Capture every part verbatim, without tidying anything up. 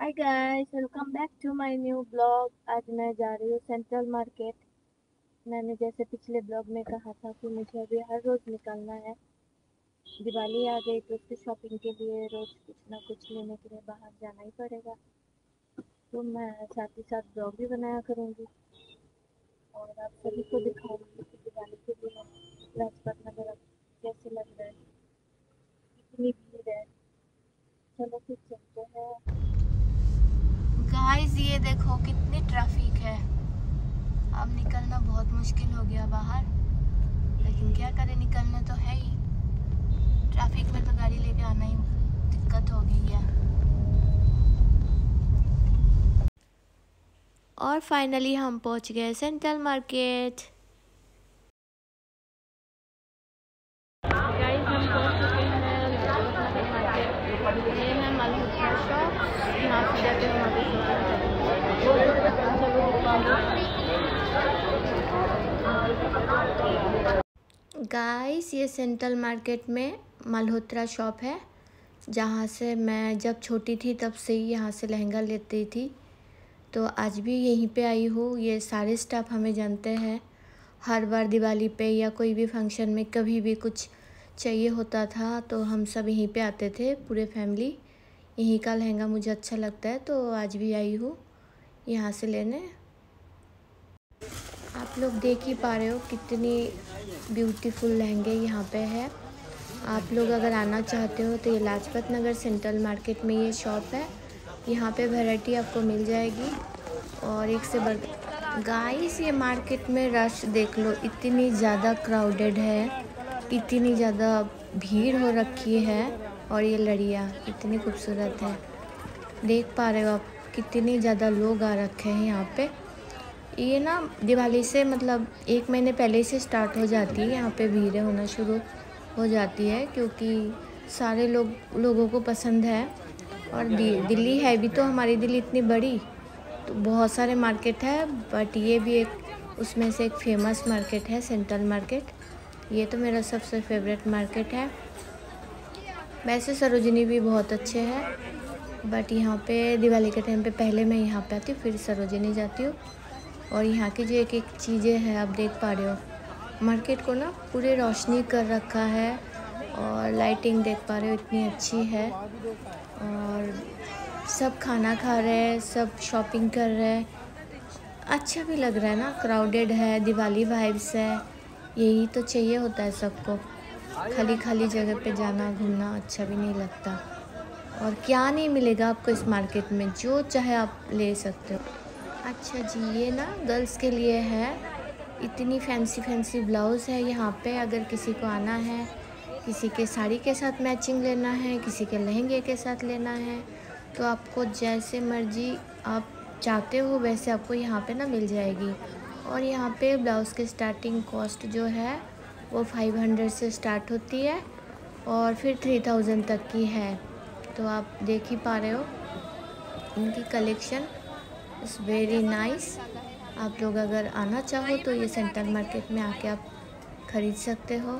Hi guys, welcome back to my new blog. आज मैं जा रही हूँ सेंट्रल मार्केट। मैंने जैसे पिछले ब्लॉग में कहा था कि मुझे अभी हर रोज़ निकलना है। दिवाली आ गई तो उसकी शॉपिंग के लिए रोज़ कुछ ना कुछ लेने के लिए बाहर जाना ही पड़ेगा। तो मैं साथ ही साथ ब्लॉग भी बनाया करूँगी और आप सभी को दिखाऊंगी कि दिवाली के दिन लाजपत नगर कैसे लग रहा है, कितनी भीड़ है। चलो फिर चलते हैं। गाइस ये देखो कितनी ट्रैफिक है। अब निकलना बहुत मुश्किल हो गया बाहर, लेकिन क्या करें, निकलना तो है ही। ट्रैफिक में तो गाड़ी लेके आना ही दिक्कत हो गई है। और फाइनली हम पहुंच गए सेंट्रल मार्केट। गाइस हम पहुंच चुके हैं सेंट्रल मार्केट। ये है मल्होत्रा शॉप, यहाँ से जाके हम आगे गाइस ये सेंट्रल मार्केट में मल्होत्रा शॉप है, जहाँ से मैं जब छोटी थी तब से ही यहाँ से लहंगा लेती थी। तो आज भी यहीं पे आई हूँ। ये सारे स्टाफ हमें जानते हैं। हर बार दिवाली पे या कोई भी फंक्शन में कभी भी कुछ चाहिए होता था तो हम सब यहीं पे आते थे, पूरे फैमिली। यहीं का लहंगा मुझे अच्छा लगता है तो आज भी आई हूँ यहाँ से लेने। आप लोग देख ही पा रहे हो कितनी ब्यूटीफुल लहंगे यहाँ पे है। आप लोग अगर आना चाहते हो तो ये लाजपत नगर सेंट्रल मार्केट में ये शॉप है। यहाँ पे वैरायटी आपको मिल जाएगी और एक से बढ़। गाइस ये मार्केट में रश देख लो, इतनी ज़्यादा क्राउडेड है, इतनी ज़्यादा भीड़ हो रखी है। और ये लड़ियाँ इतनी खूबसूरत है, देख पा रहे हो आप कितने ज़्यादा लोग आ रखे हैं यहाँ पे। ये ना दिवाली से मतलब एक महीने पहले से स्टार्ट हो जाती है, यहाँ पे भीड़ होना शुरू हो जाती है क्योंकि सारे लोग लोगों को पसंद है। और दिल्ली है भी तो, हमारी दिल्ली इतनी बड़ी तो बहुत सारे मार्केट है, बट ये भी एक उसमें से एक फेमस मार्केट है सेंट्रल मार्केट। ये तो मेरा सबसे फेवरेट मार्केट है। वैसे सरोजिनी भी बहुत अच्छे हैं, बट यहाँ पे दिवाली के टाइम पे पहले मैं यहाँ पे आती हूँ, फिर सरोजिनी जाती हूँ। और यहाँ की जो एक एक चीज़ें हैं आप देख पा रहे हो। मार्केट को ना पूरे रोशनी कर रखा है और लाइटिंग देख पा रहे हो इतनी अच्छी है। और सब खाना खा रहे हैं, सब शॉपिंग कर रहे हैं, अच्छा भी लग रहा है ना। क्राउडेड है, दिवाली वाइब्स है, यही तो चाहिए होता है सबको। खाली खाली जगह पे जाना घूमना अच्छा भी नहीं लगता। और क्या नहीं मिलेगा आपको इस मार्केट में, जो चाहे आप ले सकते हो। अच्छा जी, ये ना गर्ल्स के लिए है। इतनी फैंसी फैंसी ब्लाउज़ है यहाँ पे। अगर किसी को आना है, किसी के साड़ी के साथ मैचिंग लेना है, किसी के लहंगे के साथ लेना है, तो आपको जैसे मर्जी आप चाहते हो वैसे आपको यहाँ पे ना मिल जाएगी। और यहाँ पे ब्लाउज़ की स्टार्टिंग कॉस्ट जो है वो फाइव हंड्रेड से स्टार्ट होती है और फिर थ्री थाउजेंड तक की है। तो आप देख ही पा रहे हो इनकी कलेक्शन इज़ वेरी नाइस। आप लोग अगर आना चाहो तो ये सेंट्रल मार्केट में आके आप ख़रीद सकते हो।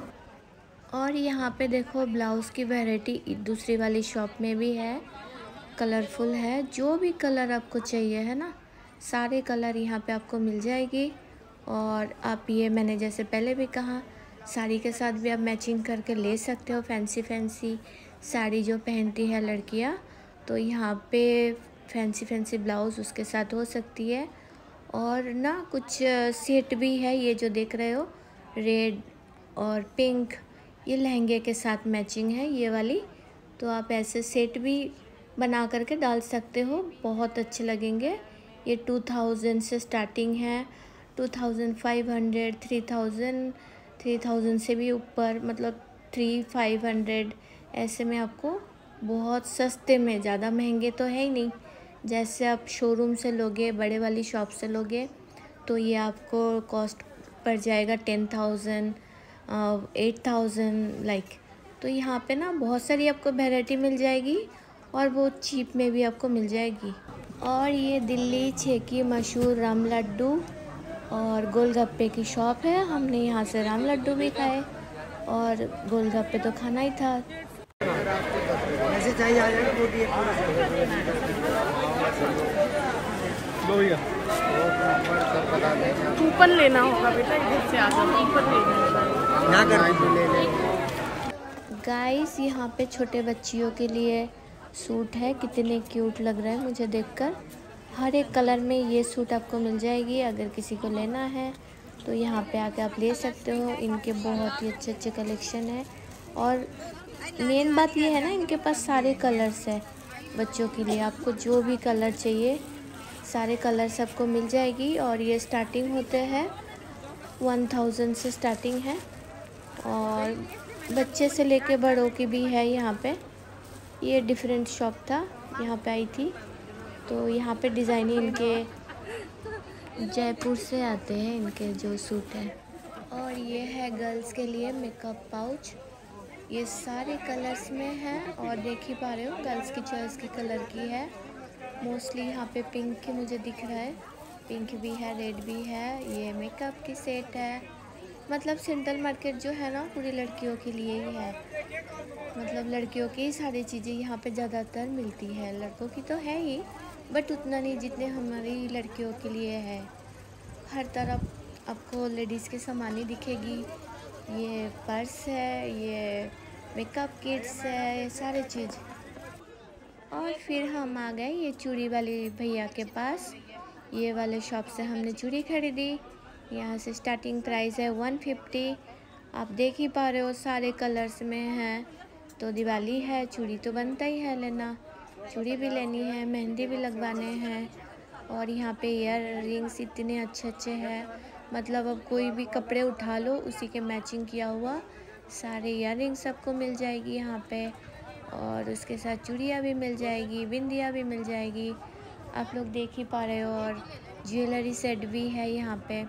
और यहाँ पे देखो ब्लाउज़ की वैरायटी दूसरी वाली शॉप में भी है, कलरफुल है। जो भी कलर आपको चाहिए है ना, सारे कलर यहाँ पे आपको मिल जाएगी। और आप ये मैंने जैसे पहले भी कहा, साड़ी के साथ भी आप मैचिंग करके ले सकते हो। फैंसी फैंसी साड़ी जो पहनती है लड़कियाँ, तो यहाँ पे फैंसी फैंसी ब्लाउज़ उसके साथ हो सकती है। और ना कुछ सेट भी है, ये जो देख रहे हो रेड और पिंक, ये लहंगे के साथ मैचिंग है ये वाली। तो आप ऐसे सेट भी बना करके डाल सकते हो, बहुत अच्छे लगेंगे। ये टू थाउजेंड से स्टार्टिंग है, two thousand five hundred, three thousand, three thousand से भी ऊपर, मतलब थ्री फाइव हंड्रेड ऐसे में आपको बहुत सस्ते में, ज़्यादा महंगे तो है ही नहीं। जैसे आप शोरूम से लोगे, बड़े वाली शॉप से लोगे तो ये आपको कॉस्ट पड़ जाएगा ten thousand, eight thousand like. तो यहाँ पे ना बहुत सारी आपको वैरायटी मिल जाएगी और वो चीप में भी आपको मिल जाएगी। और ये दिल्ली छः की मशहूर राम लड्डू और गोलगप्पे की शॉप है। हमने यहाँ से राम लड्डू भी खाए और गोलगप्पे तो खाना ही था। कूपन लेना होगा बेटा, इधर से आ जाओ, कूपन लेना होगा। गाइस यहाँ पे छोटे बच्चियों के लिए सूट है, कितने क्यूट लग रहा है मुझे देखकर। हर एक कलर में ये सूट आपको मिल जाएगी। अगर किसी को लेना है तो यहाँ पे आके आप ले सकते हो। इनके बहुत ही अच्छे अच्छे कलेक्शन है और मेन बात ये है ना, इनके पास सारे कलर्स है बच्चों के लिए। आपको जो भी कलर चाहिए सारे कलर सबको मिल जाएगी। और ये स्टार्टिंग होते हैं वन थाउजेंड से स्टार्टिंग है और बच्चे से लेके बड़ों की भी है यहाँ पे। ये डिफरेंट शॉप था, यहाँ पे आई थी तो यहाँ पे डिज़ाइनिंग इनके जयपुर से आते हैं इनके जो सूट है। और ये है गर्ल्स के लिए मेकअप पाउच, ये सारे कलर्स में है और देख ही पा रहे हो गर्ल्स की चॉइस की कलर की है। मोस्टली यहाँ पे पिंक की मुझे दिख रहा है, पिंक भी है, रेड भी है। ये मेकअप की सेट है, मतलब सेंट्रल मार्केट जो है ना पूरी लड़कियों के लिए ही है। मतलब लड़कियों की सारी चीज़ें यहाँ पे ज़्यादातर मिलती है, लड़कों की तो है ही बट उतना नहीं जितने हमारी लड़कियों के लिए है। हर तरफ आपको लेडीज़ के सामान ही दिखेगी। ये पर्स है, ये मेकअप किट्स है, ये सारे चीज़। और फिर हम आ गए ये चूड़ी वाले भैया के पास। ये वाले शॉप से हमने चूड़ी खरीदी। यहाँ से स्टार्टिंग प्राइस है वन फिफ्टी। आप देख ही पा रहे हो सारे कलर्स में है। तो दिवाली है, चूड़ी तो बनता ही है लेना, चूड़ी भी लेनी है, मेहंदी भी लगवाने हैं। और यहाँ पे ईयर रिंग्स इतने अच्छे अच्छे हैं, मतलब अब कोई भी कपड़े उठा लो उसी के मैचिंग किया हुआ सारे ईयर रिंग्स सबको मिल जाएगी यहाँ पे। और उसके साथ चूड़ियाँ भी मिल जाएगी, बिंदियाँ भी मिल जाएगी, आप लोग देख ही पा रहे हो। और ज्वेलरी सेट भी है यहाँ पे,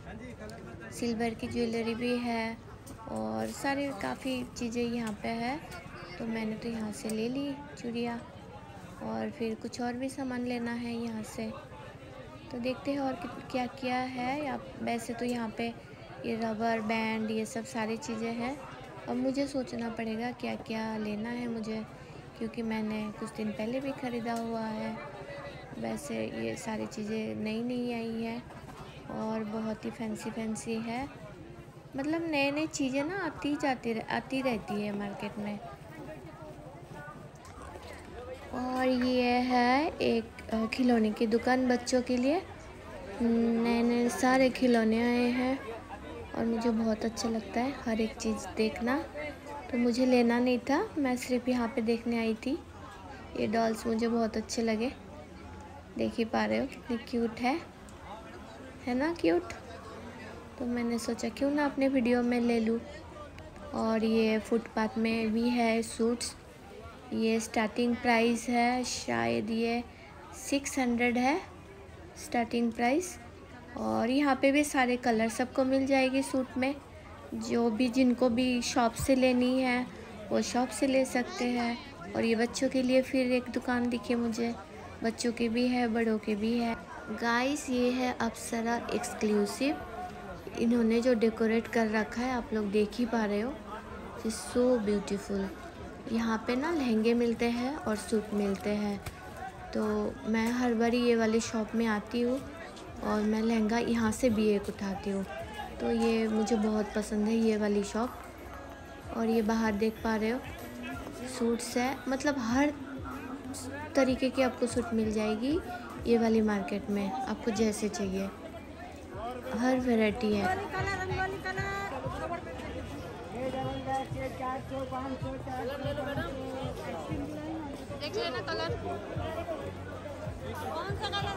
सिल्वर की ज्वेलरी भी है और सारी काफ़ी चीज़ें यहाँ पे है। तो मैंने तो यहाँ से ले ली चूड़ियाँ और फिर कुछ और भी सामान लेना है यहाँ से, तो देखते हैं और क्या क्या है। आप वैसे तो यहाँ पे ये रबर बैंड ये सब सारी चीज़ें हैं। अब मुझे सोचना पड़ेगा क्या क्या लेना है मुझे, क्योंकि मैंने कुछ दिन पहले भी ख़रीदा हुआ है। वैसे ये सारी चीज़ें नई नई आई है और बहुत ही फैंसी फैंसी है, मतलब नए नई चीज़ें ना आती जाती आती रहती है मार्केट में। और ये है एक खिलौने की दुकान बच्चों के लिए, नए नए सारे खिलौने आए हैं और मुझे बहुत अच्छा लगता है हर एक चीज़ देखना। तो मुझे लेना नहीं था, मैं सिर्फ यहाँ पे देखने आई थी। ये डॉल्स मुझे बहुत अच्छे लगे, देख ही पा रहे हो कितनी क्यूट है है ना, क्यूट। तो मैंने सोचा क्यों ना अपने वीडियो में ले लूँ। और ये फुटपाथ में भी है सूट्स, ये स्टार्टिंग प्राइस है शायद ये सिक्स हंड्रेड है स्टार्टिंग प्राइस। और यहाँ पे भी सारे कलर सबको मिल जाएगी सूट में, जो भी जिनको भी शॉप से लेनी है वो शॉप से ले सकते हैं। और ये बच्चों के लिए फिर एक दुकान दिखी मुझे, बच्चों की भी है बड़ों की भी है। गाइस ये है अप्सरा एक्सक्लूसिव, इन्होंने जो डेकोरेट कर रखा है आप लोग देख ही पा रहे हो, इट्स सो ब्यूटीफुल। यहाँ पे ना लहंगे मिलते हैं और सूट मिलते हैं, तो मैं हर बार ये वाली शॉप में आती हूँ और मैं लहंगा यहाँ से भी एक उठाती हूँ। तो ये मुझे बहुत पसंद है ये वाली शॉप। और ये बाहर देख पा रहे हो सूट्स है, मतलब हर तरीके की आपको सूट मिल जाएगी ये वाली मार्केट में, आपको जैसे चाहिए हर वैरायटी है। देख लेना कलर, कौन सा कलर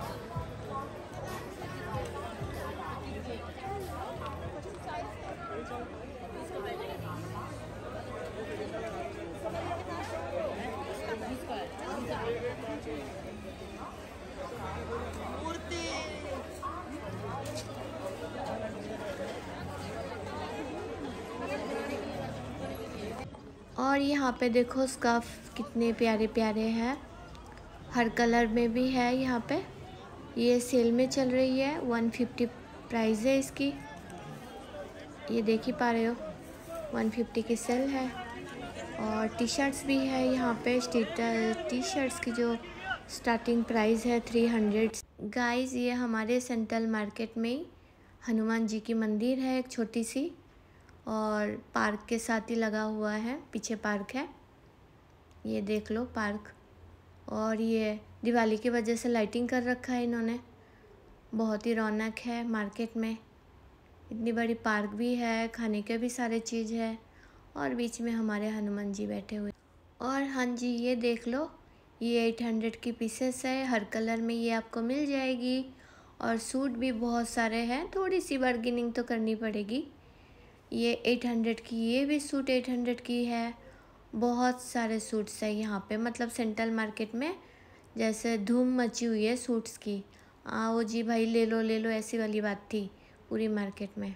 और यहाँ पे देखो स्कार्फ कितने प्यारे प्यारे हैं, हर कलर में भी है यहाँ पे। ये सेल में चल रही है, वन फिफ्टी प्राइस है इसकी, ये देख ही पा रहे हो वन फिफ्टी की सेल है। और टी शर्ट्स भी है यहाँ पे, टी शर्ट्स की जो स्टार्टिंग प्राइस है थ्री हंड्रेड। गाइस ये हमारे सेंट्रल मार्केट में हनुमान जी की मंदिर है एक छोटी सी, और पार्क के साथ ही लगा हुआ है, पीछे पार्क है, ये देख लो पार्क। और ये दिवाली की वजह से लाइटिंग कर रखा है इन्होंने, बहुत ही रौनक है मार्केट में। इतनी बड़ी पार्क भी है, खाने के भी सारे चीज़ है, और बीच में हमारे हनुमान जी बैठे हुए। और हाँ जी ये देख लो, ये एट हंड्रेड की पीसेस है, हर कलर में ये आपको मिल जाएगी। और सूट भी बहुत सारे हैं, थोड़ी सी बार्गेनिंग तो करनी पड़ेगी। ये एट हंड्रेड की, ये भी सूट एट हंड्रेड की है। बहुत सारे सूट्स है यहाँ पे, मतलब सेंट्रल मार्केट में जैसे धूम मची हुई है सूट्स की। आओ जी भाई ले लो ले लो, ऐसी वाली बात थी पूरी मार्केट में।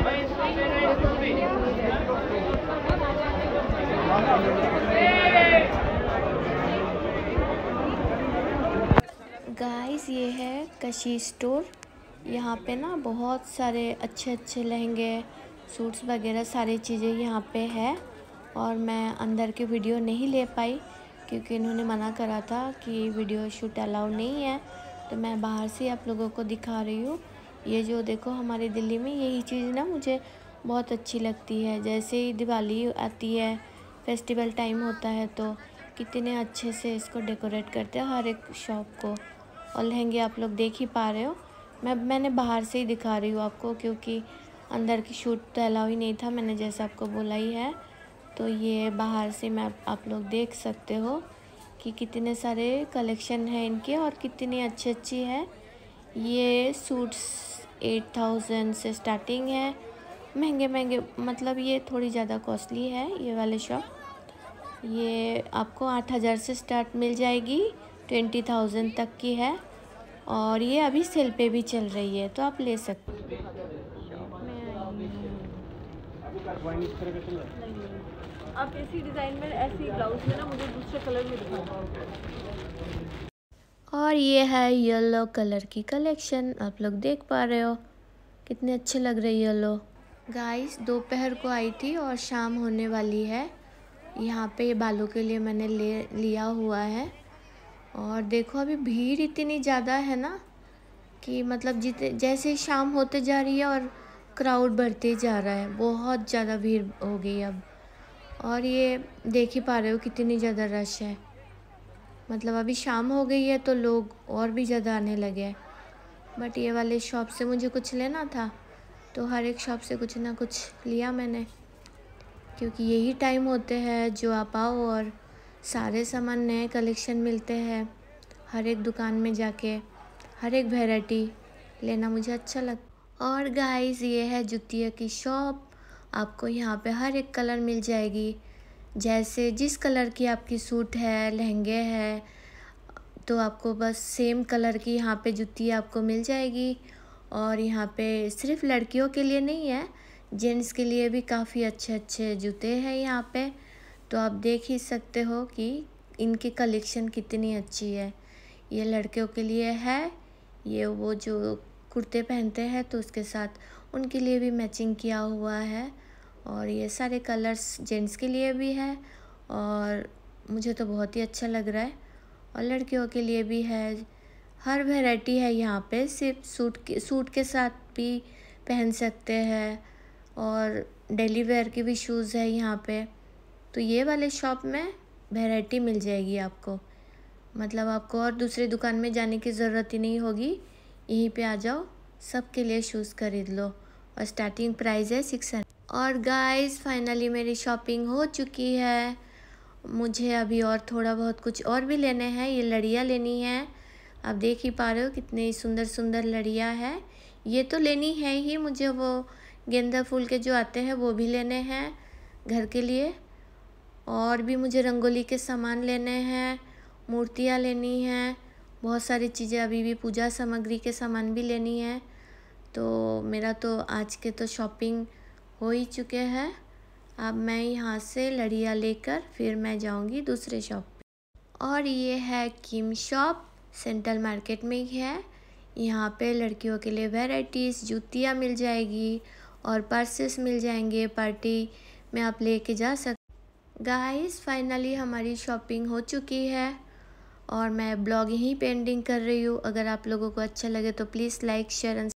गाइस ये है कशी स्टोर, यहाँ पे ना बहुत सारे अच्छे अच्छे लहंगे, सूट्स वगैरह सारी चीज़ें यहाँ पे है। और मैं अंदर की वीडियो नहीं ले पाई क्योंकि इन्होंने मना करा था कि वीडियो शूट अलाउ नहीं है, तो मैं बाहर से आप लोगों को दिखा रही हूँ। ये जो देखो हमारी दिल्ली में यही चीज़ ना मुझे बहुत अच्छी लगती है। जैसे ही दिवाली आती है, फेस्टिवल टाइम होता है, तो कितने अच्छे से इसको डेकोरेट करते हैं हर एक शॉप को। और लहंगे आप लोग देख ही पा रहे हो, मैं मैंने बाहर से ही दिखा रही हूँ आपको क्योंकि अंदर की शूट तो अलाउ ही नहीं था, मैंने जैसे आपको बोला ही है। तो ये बाहर से मैं आप लोग देख सकते हो कि कितने सारे कलेक्शन है इनके और कितनी अच्छी अच्छी है। ये सूट्स एट थाउजेंड से स्टार्टिंग है, महंगे महंगे, मतलब ये थोड़ी ज़्यादा कॉस्टली है ये वाले शॉप। ये आपको आठ हज़ार से स्टार्ट मिल जाएगी, ट्वेंटी थाउजेंड तक की है। और ये अभी सेल पे भी चल रही है, तो आप ले सकते हो। आप ऐसी डिज़ाइन में, ऐसी ब्लाउज में ना मुझे दूसरे कलर में दिखाओ। और ये है येलो कलर की कलेक्शन, आप लोग देख पा रहे हो कितने अच्छे लग रहे हैं येलो। गाइस दोपहर को आई थी और शाम होने वाली है। यहाँ पे ये बालों के लिए मैंने ले लिया हुआ है। और देखो अभी भीड़ इतनी ज़्यादा है ना कि मतलब जितने जैसे शाम होते जा रही है और क्राउड बढ़ते जा रहा है, बहुत ज़्यादा भीड़ हो गई अब। और ये देख ही पा रहे हो कितनी ज़्यादा रश है, मतलब अभी शाम हो गई है तो लोग और भी ज़्यादा आने लगे हैं। बट ये वाले शॉप से मुझे कुछ लेना था, तो हर एक शॉप से कुछ ना कुछ लिया मैंने, क्योंकि यही टाइम होते हैं जो आप आओ और सारे सामान नए कलेक्शन मिलते हैं। हर एक दुकान में जाके हर एक वैरायटी लेना मुझे अच्छा लगता। और गाइस ये है जुतिया की शॉप, आपको यहाँ पे हर एक कलर मिल जाएगी। जैसे जिस कलर की आपकी सूट है, लहंगे है, तो आपको बस सेम कलर की यहाँ पे जुती आपको मिल जाएगी। और यहाँ पे सिर्फ लड़कियों के लिए नहीं है, जेंट्स के लिए भी काफ़ी अच्छे अच्छे जूते हैं यहाँ पे। तो आप देख ही सकते हो कि इनकी कलेक्शन कितनी अच्छी है। ये लड़कियों के लिए है, ये वो जो कुर्ते पहनते हैं तो उसके साथ उनके लिए भी मैचिंग किया हुआ है। और ये सारे कलर्स जेंट्स के लिए भी है और मुझे तो बहुत ही अच्छा लग रहा है। और लड़कियों के लिए भी है, हर वैरायटी है यहाँ पे। सिर्फ सूट के सूट के साथ भी पहन सकते हैं और डेली वेयर की भी शूज़ है यहाँ पे। तो ये वाले शॉप में वैरायटी मिल जाएगी आपको, मतलब आपको और दूसरी दुकान में जाने की ज़रूरत ही नहीं होगी, यहीं पे आ जाओ, सबके लिए शूज़ खरीद लो। और स्टार्टिंग प्राइस है सिक्स हंड्रेड। और गाइस फाइनली मेरी शॉपिंग हो चुकी है। मुझे अभी और थोड़ा बहुत कुछ और भी लेने हैं। ये लड़ियाँ लेनी है, आप देख ही पा रहे हो कितनी सुंदर सुंदर लड़ियाँ हैं। ये तो लेनी है ही मुझे, वो गेंदा फूल के जो आते हैं वो भी लेने हैं घर के लिए। और भी मुझे रंगोली के सामान लेने हैं, मूर्तियाँ लेनी हैं, बहुत सारी चीज़ें, अभी भी पूजा सामग्री के सामान भी लेनी है। तो मेरा तो आज के तो शॉपिंग हो ही चुके हैं। अब मैं यहाँ से लड़ियाँ लेकर फिर मैं जाऊँगी दूसरे शॉप पे। और ये है किम शॉप, सेंट्रल मार्केट में ही है। यहाँ पे लड़कियों के लिए वैराइटीज़, जूतियाँ मिल जाएगी और पर्सेस मिल जाएंगे, पार्टी में आप लेके जा सकते। गाइस फाइनली हमारी शॉपिंग हो चुकी है और मैं ब्लॉग यहीं पे एंडिंग कर रही हूँ। अगर आप लोगों को अच्छा लगे तो प्लीज़ लाइक शेयर एंड